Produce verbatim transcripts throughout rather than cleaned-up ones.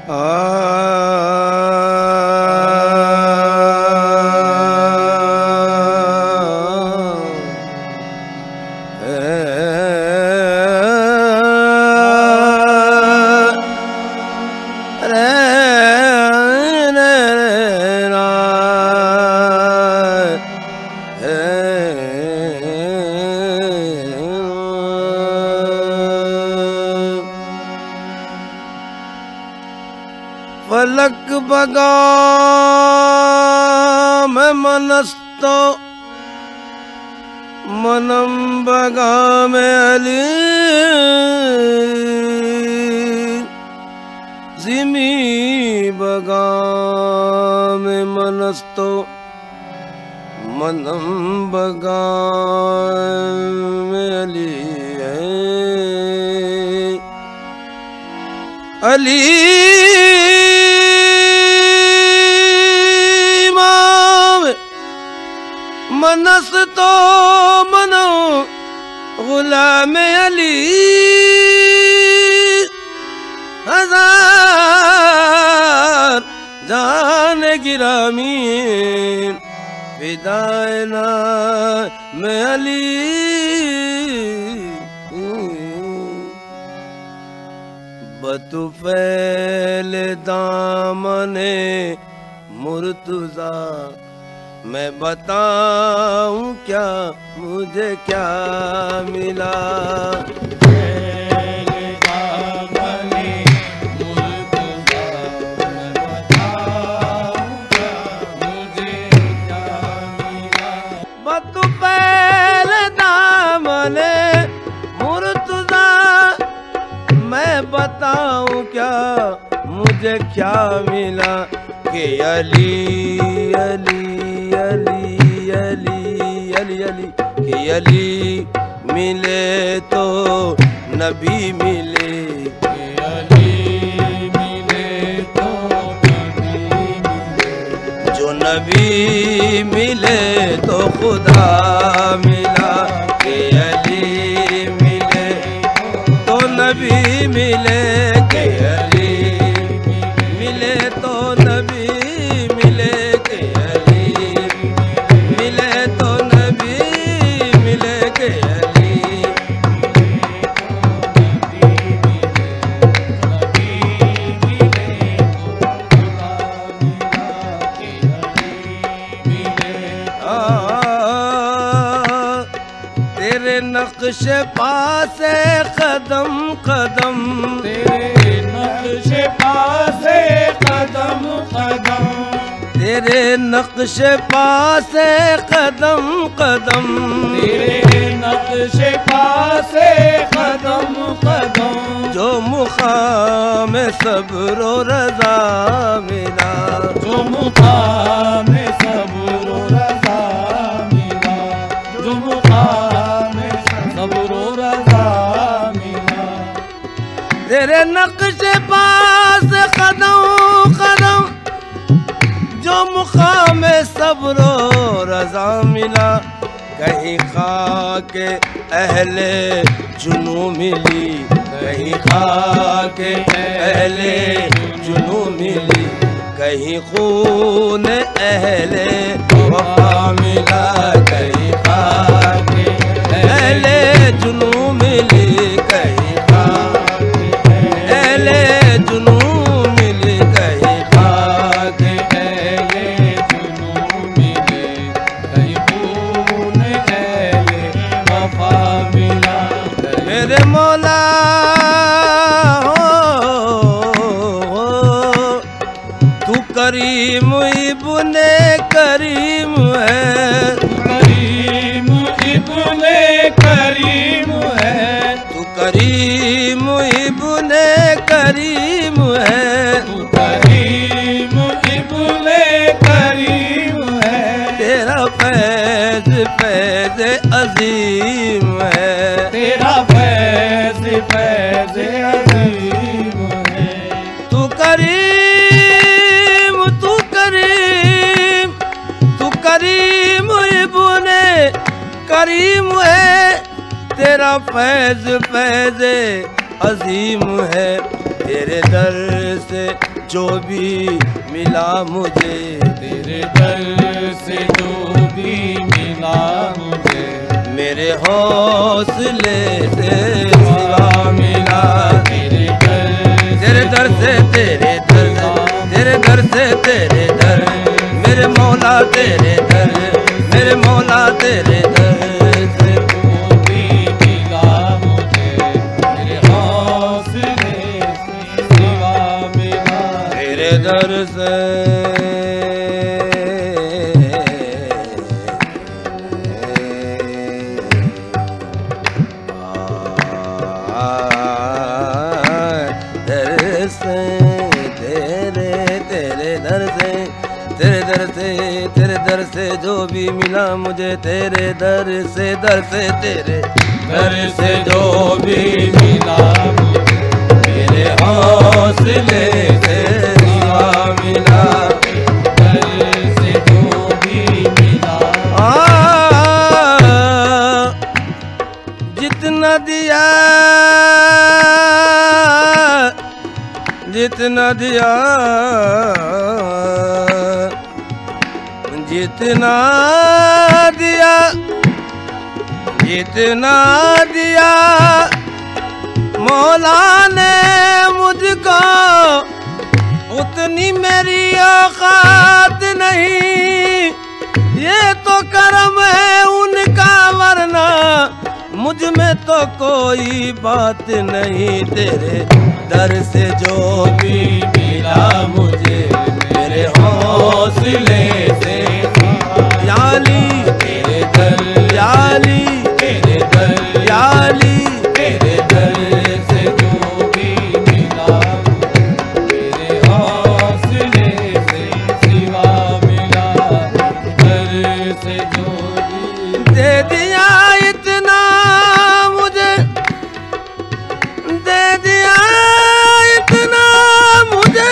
फलक बगा में मनस्तो मनम बगा में अली जिमी बगा में मनस्तो मनम बगा में अली अली मनस तो मनो गुलाम अली हजार जान गिरामी विदायना में अली बतुफैल दामने मुर्तुजा मैं बताऊं क्या मुझे क्या मिला। बतुफैल दामने मुर्तुजा मैं बताऊं क्या मुझे क्या मिला कि अली अली अली अली अली अली कि अली मिले तो नबी मिले कि अली मिले तो नबी मिले जो नबी मिले तो खुदा मिला कि अली मिले तो नबी मिले कि अली मिले तो नबी मिले कि अली मिले तो नबी मिले कि अली तेरे नक्श पासे कदम कदम तेरे नक्श पासे कदम कदम तेरे नक्श पासे कदम कदम तेरे नक्श पासे कदम कदम जो मुकाम सब्र रज़ा मिला जो मुकाम सब्र रज़ा मिला जो मुकाम सब्र रज़ा मिला तेरे नक्श पास कदम कदम जो मुकाम सब्र रज़ा मिला कहीं खाके अहले जुनू मिली कहीं खाके अहले जुनू मिली कहीं खून अहले वफा मिला कहीं खाके अहले जुनू मिली कहीं खाके अहले जुनू मिली कहीं खाके अहले जुनू मिले कहीं खून अहले वफा मिला मेरे मौला हो, हो तू करीम इब्ने करीम है करीम इब्ने करीम है तू करीम इब्ने करीम है तू करीम इब्ने करीम है तेरा फैज़ फैज़ अजीम है तेरा फैज़ फैज़ अजीम है तू करीम तू करीम तू करीम इब्ने करीम है तेरा फैज़ फैज़ अजीम है तेरे दर से जो भी मिला मुझे, तेरे दर से जो भी मिला मुझे, मेरे हौसले से सिवा मिला। तेरे दर तेरे दर से तेरे दर, तेरे दर से तेरे दर, मेरे मौला तेरे दर, मेरे मौला तेरे दर से जो भी मिला मुझे, तेरे हौसले से सिवा मिला। तेरे दर से तेरे दर से जो भी मिला मुझे, तेरे दर से दर से तेरे दर से जो भी मिला मुझे, मेरे हौसले से सिवा मिला। दर से जो भी मिला, आ, जितना दिया जितना दिया जितना दिया जितना दिया मौला ने मुझको, उतनी मेरी औकात नहीं। ये तो करम है उनका, वरना मुझ में तो कोई बात नहीं। तेरे दर से जो भी मिला मुझे, मेरे हौसले से याली तेरे दर, याली तेरे दर, याली तेरे दर से जो भी मिला, मेरे हौसले से सिवा मिला। दर से जो भी दे दिया इतना मुझे, दे दिया इतना मुझे,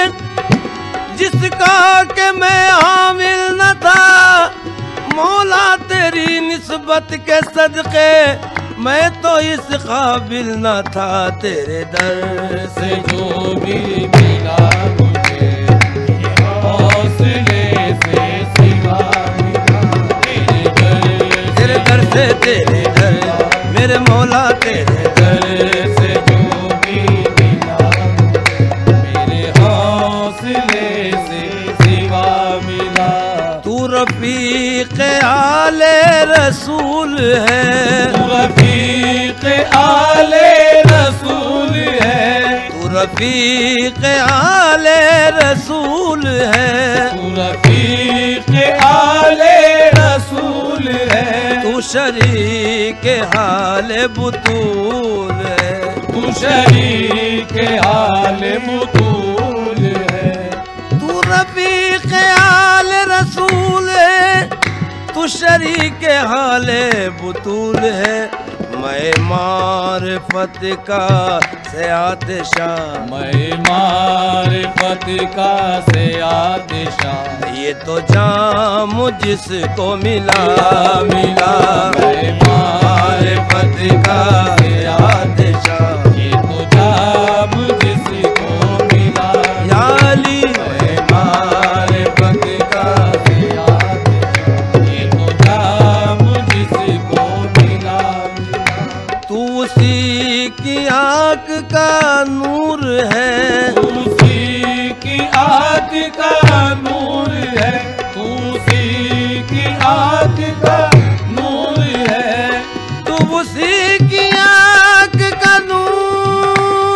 जिसका के मैं हामिल न था। मौला तेरी निस्बत के सदके मैं तो इस काबिल न था। तेरे दर से जो भी मिला मुझे, हौसले से सिवा मिला। तेरे दर तेरे दर से तेरे दर, मेरे मौला तेरे दर से जो भी मिला, मेरे हौसले से सिवा मिला। तू रफीक आले रसूल है, तू रफीक आले रसूल है, तू रफीक आले रसूल है, तू रफीक आले रसूल है, तू शरीक हाल बुतूल है, तू शरीक हाल बुतूल है। तू रफीक आल रसूल है, तू शरीक हाल बुतूल है। मैं मारिफत का से आतिशां, मैं मारिफत का से आतिशां, ये तो जाम जिसको मिला मिला। मैं मारिफत का से आतिशां, ये तो जाम जिसको मिला। याली मैं मारिफत का से आतिशां, ये तो जाम जिसको मिला। तू उसी की आँख का नूर है, उसी की आँख का नूर है, उसी की आँख का नूर है, तू उसी की आँख का नूर,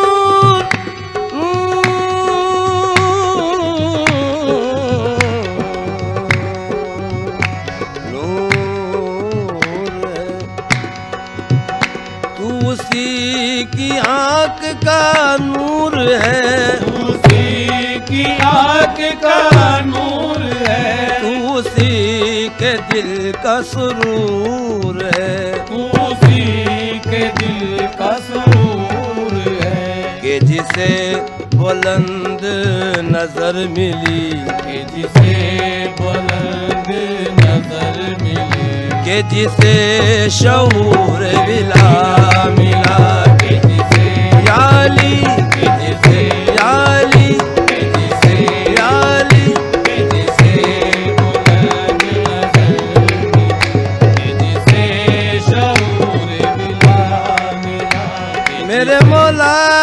नूर है। तू उसी की आँख का नूर है, उसी की आँख का नूर है, तू उसी के दिल का सुरूर है, उसी के दिल का सुरूर है। कि जिसे बुलंद नजर मिली, कि जिसे बुलंद नजर मिली, कि जिसे शऊर मिला मिला, कि जिसे याली कि जिसे याली कि मेरे मौला